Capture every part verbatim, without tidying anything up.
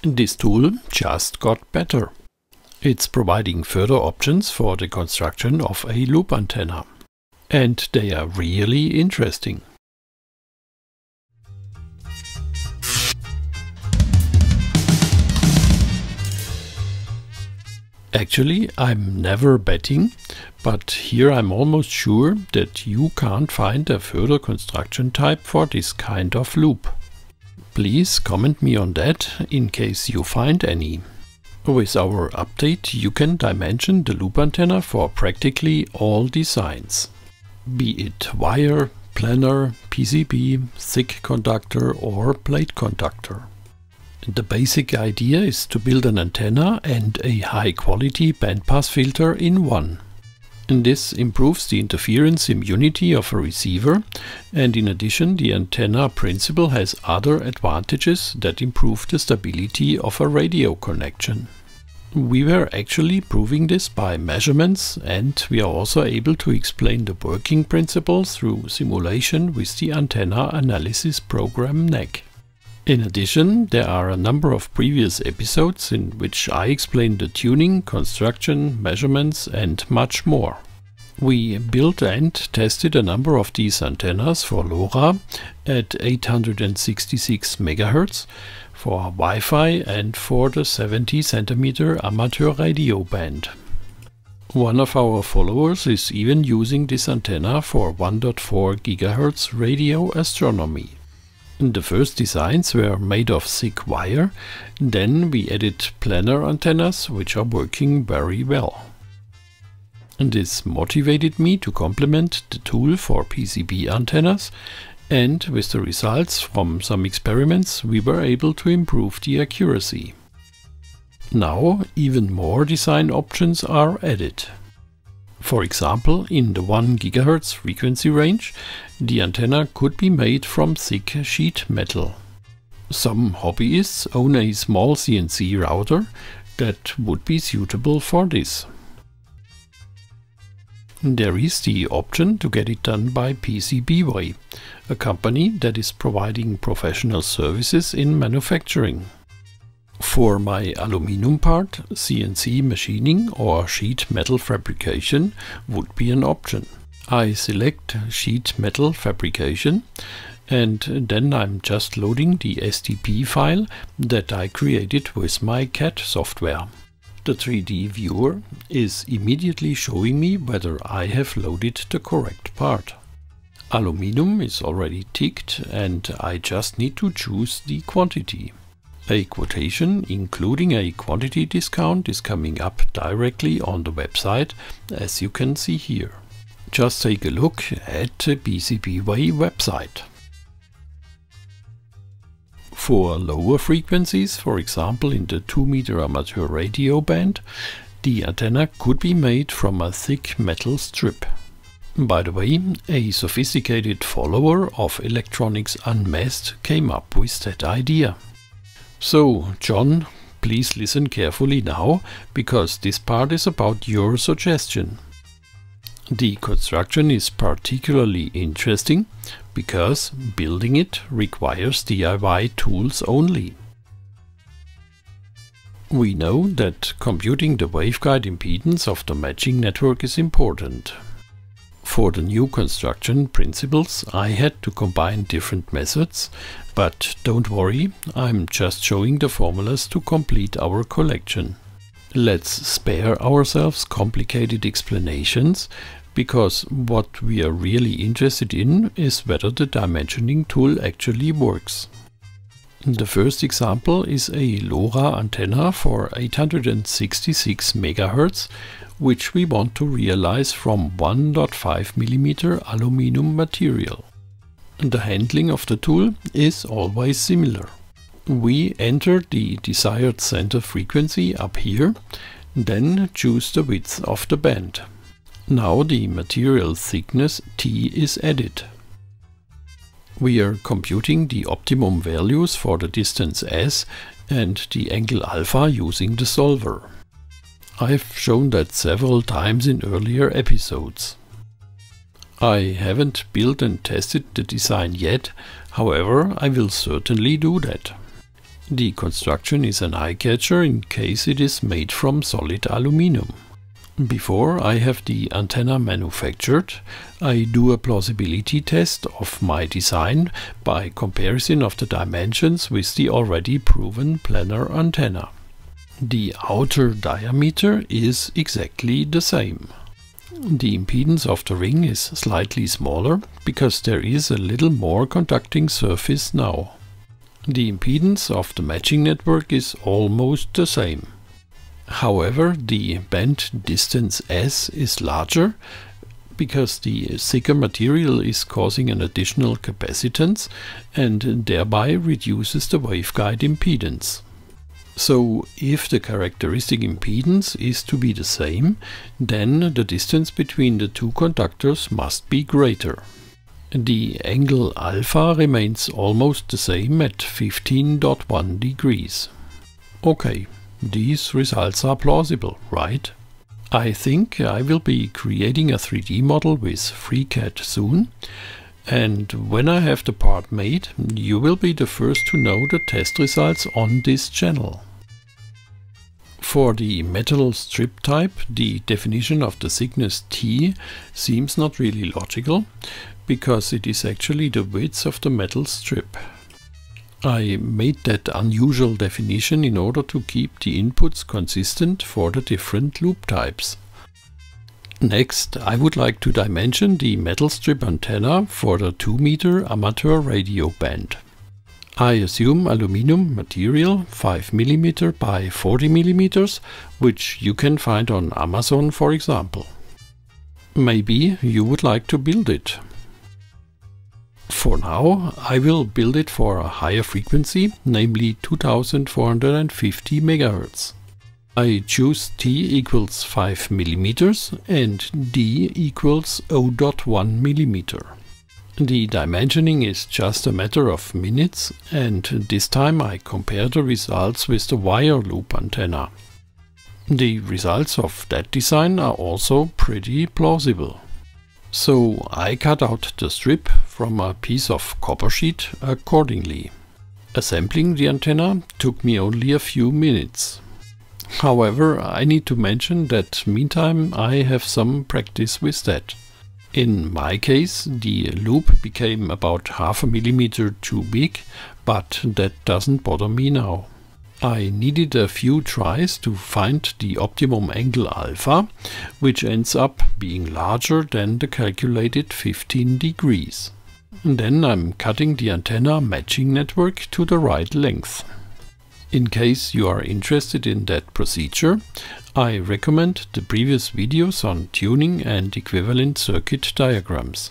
This tool just got better. It's providing further options for the construction of a loop antenna. And they are really interesting. Actually, I'm never betting, but here I'm almost sure that you can't find a further construction type for this kind of loop. Please comment me on that in case you find any. With our update you can dimension the loop antenna for practically all designs. Be it wire, planar, P C B, thick conductor or plate conductor. The basic idea is to build an antenna and a high-quality bandpass filter in one. And this improves the interference immunity of a receiver, and in addition the antenna principle has other advantages that improve the stability of a radio connection. We were actually proving this by measurements, and we are also able to explain the working principles through simulation with the antenna analysis program N E C. In addition, there are a number of previous episodes in which I explain the tuning, construction, measurements and much more. We built and tested a number of these antennas for LoRa at eight hundred sixty-six megahertz, for Wi-Fi and for the seventy centimeter amateur radio band. One of our followers is even using this antenna for one point four gigahertz radio astronomy. The first designs were made of thick wire, then we added planar antennas which are working very well. This motivated me to complement the tool for P C B antennas, and with the results from some experiments we were able to improve the accuracy. Now even more design options are added. For example, in the one gigahertz frequency range, the antenna could be made from thick sheet metal. Some hobbyists own a small C N C router that would be suitable for this. There is the option to get it done by PCBWay, a company that is providing professional services in manufacturing. For my aluminum part, C N C machining or sheet metal fabrication would be an option. I select sheet metal fabrication, and then I'm just loading the S T P file that I created with my C A D software. The three D viewer is immediately showing me whether I have loaded the correct part. Aluminum is already ticked and I just need to choose the quantity. A quotation including a quantity discount is coming up directly on the website, as you can see here. Just take a look at the PCBWay website. For lower frequencies, for example in the two meter amateur radio band, the antenna could be made from a thick metal strip. By the way, a sophisticated follower of Electronics Unmasked came up with that idea. So, John, please listen carefully now, because this part is about your suggestion. The construction is particularly interesting because building it requires D I Y tools only. We know that computing the waveguide impedance of the matching network is important. For the new construction principles I had to combine different methods, but don't worry, I'm just showing the formulas to complete our collection. Let's spare ourselves complicated explanations, because what we are really interested in is whether the dimensioning tool actually works. The first example is a LoRa antenna for eight hundred sixty-six megahertz, which we want to realize from one point five millimeter aluminum material. The handling of the tool is always similar. We enter the desired center frequency up here, then choose the width of the band. Now the material thickness T is added. We are computing the optimum values for the distance S and the angle alpha using the solver. I've shown that several times in earlier episodes. I haven't built and tested the design yet, however I will certainly do that. The construction is an eye-catcher in case it is made from solid aluminum. Before I have the antenna manufactured, I do a plausibility test of my design by comparison of the dimensions with the already proven planar antenna. The outer diameter is exactly the same. The impedance of the ring is slightly smaller because there is a little more conducting surface now. The impedance of the matching network is almost the same. However, the band distance S is larger because the thicker material is causing an additional capacitance and thereby reduces the waveguide impedance. So, if the characteristic impedance is to be the same, then the distance between the two conductors must be greater. The angle alpha remains almost the same at fifteen point one degrees. Okay, these results are plausible, right? I think I will be creating a three D model with FreeCAD soon, and when I have the part made, you will be the first to know the test results on this channel. For the metal strip type, the definition of the thickness T seems not really logical, because it is actually the width of the metal strip. I made that unusual definition in order to keep the inputs consistent for the different loop types. Next, I would like to dimension the metal strip antenna for the two meter amateur radio band. I assume aluminum material five millimeter by forty millimeters, which you can find on Amazon, for example. Maybe you would like to build it. For now, I will build it for a higher frequency, namely two thousand four hundred fifty megahertz. I choose T equals five millimeters and D equals zero point one millimeter. The dimensioning is just a matter of minutes, and this time I compare the results with the wire loop antenna. The results of that design are also pretty plausible. So I cut out the strip from a piece of copper sheet accordingly. Assembling the antenna took me only a few minutes. However, I need to mention that meantime I have some practice with that. In my case, the loop became about half a millimeter too big, but that doesn't bother me now. I needed a few tries to find the optimum angle alpha, which ends up being larger than the calculated fifteen degrees. Then I'm cutting the antenna matching network to the right length. In case you are interested in that procedure, I recommend the previous videos on tuning and equivalent circuit diagrams.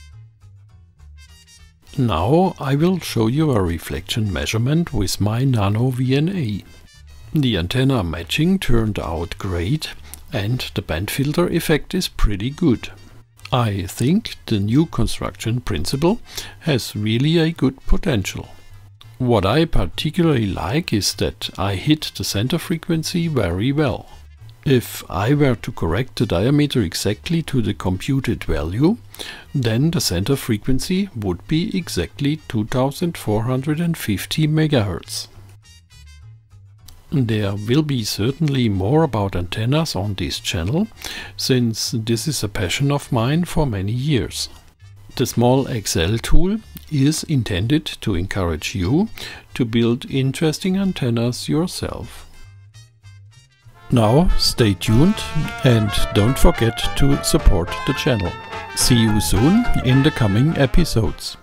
Now I will show you a reflection measurement with my Nano V N A. The antenna matching turned out great and the band filter effect is pretty good. I think the new construction principle has really a good potential. What I particularly like is that I hit the center frequency very well. If I were to correct the diameter exactly to the computed value, then the center frequency would be exactly two thousand four hundred fifty megahertz. There will be certainly more about antennas on this channel, since this is a passion of mine for many years. The small Excel tool is intended to encourage you to build interesting antennas yourself. Now stay tuned and don't forget to support the channel. See you soon in the coming episodes.